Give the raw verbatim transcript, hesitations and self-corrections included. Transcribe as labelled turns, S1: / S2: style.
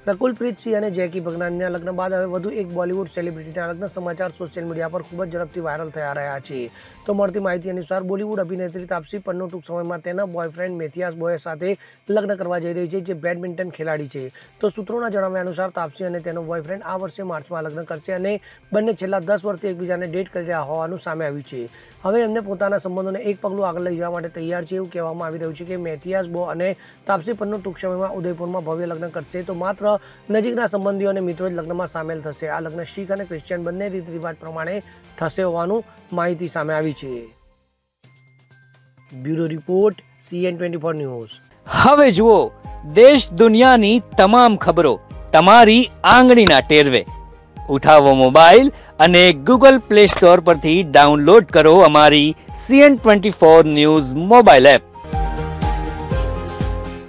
S1: રકુલપ્રીત સિંહ અને જેકી ભગનાનીના લગ્ન બાદ હવે વધુ એક બોલિવૂડ સેલિબ્રિટીના લગ્ન સમાચાર સોશિયલ મીડિયા પર ખૂબ જ ઝડપથી વાયરલ થયા રહ્યા છે। તો મળતી માહિતી અનુસાર બોલિવૂડ અભિનેત્રી તાપસી પન્નુ ટૂંક સમયમાં તેના બોયફ્રેન્ડ મેથિયાસ બોય સાથે લગ્ન કરવા જઈ રહી છે, જે બેડમિન્ટન ખેલાડી છે। તો સૂત્રોના જણાવ્યા અનુસાર તાપસી અને તેનો બોયફ્રેન્ડ આ વર્ષે માર્ચમાં લગ્ન કરશે અને બંને છેલ્લા દસ વર્ષથી એકબીજાને ડેટ કરી રહ્યા હોવાનું સામે આવ્યું છે। હવે એમને પોતાના સંબંધોને એક પગલું આગળ લઈ જવા માટે તૈયાર છે। એવું કહેવામાં આવી રહ્યું છે કે મેથિયાસ બો અને તાપસી પન્નુ ટૂંક સમયમાં ઉદયપુરમાં ભવ્ય લગ્ન કરશે। તો માત્ર નજીકના સંબંધીઓ અને મિત્રો જ લગ્નમાં સામેલ થશે। આ લગ્ન શીખ અને ક્રિશ્ચિયન બંને રીત રિવાજ પ્રમાણે થશે હોવાનું માહિતી સામે આવી છે। Bureau report CN twenty four news.
S2: હવે જુઓ દેશ દુનિયાની તમામ ખબરો તમારી આંગળીના ટેરવે। ઉઠાવો મોબાઈલ અને ગૂગલ પ્લે સ્ટોર પરથી ડાઉનલોડ કરો અમારી CN twenty four news mobile app.